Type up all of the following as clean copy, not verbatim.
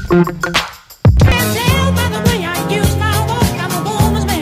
Tell by the way I use my walk, I'm a woman's man.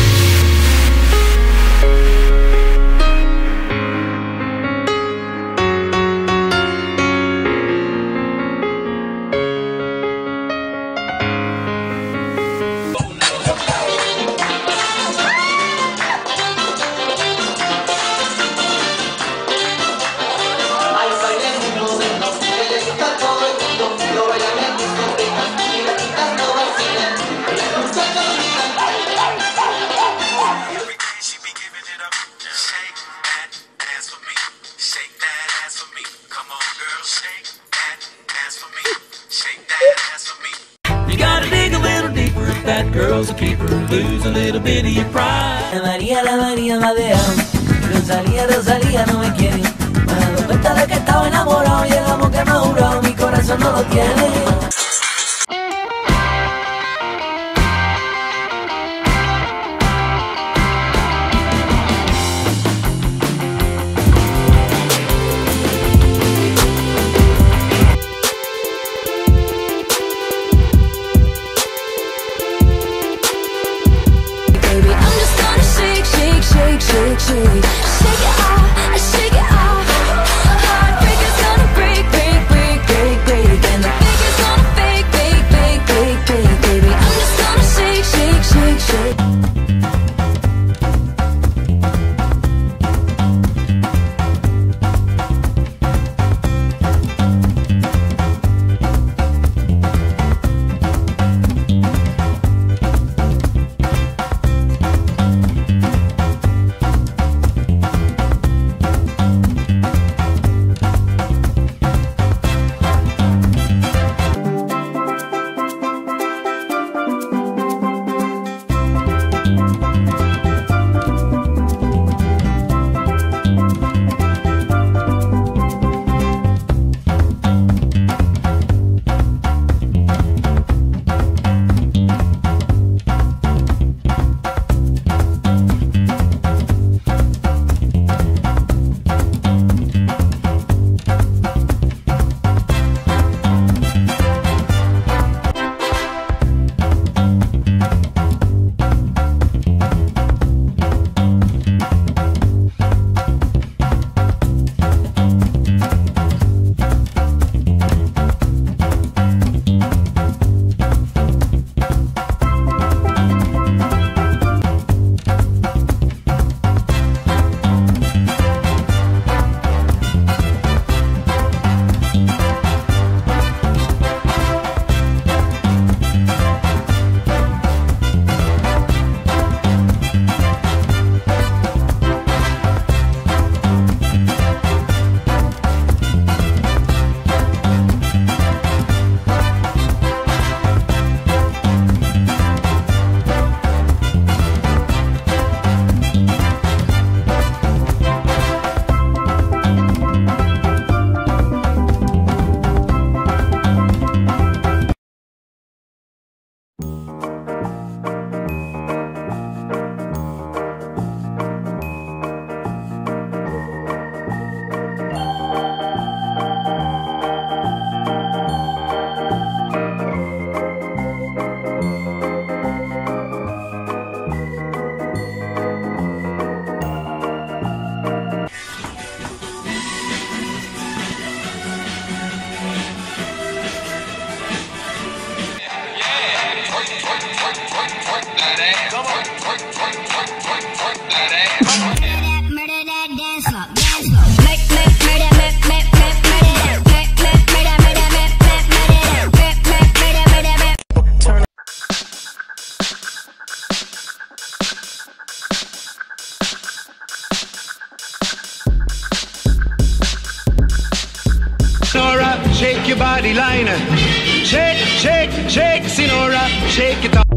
You gotta dig a little deeper if that girl's a keeper. Lose a little bit of your pride. La María me ha dejado. Rosalía no me quiere. Me he dado cuenta de que estaba enamorado y el amor que me ha jurado mi corazón no lo tiene. Shake it off, shake it off. Heartbreaker's gonna break, and the fake is gonna fake, baby. I'm just gonna shake. Shake your body line. Shake, Sinora, shake it up.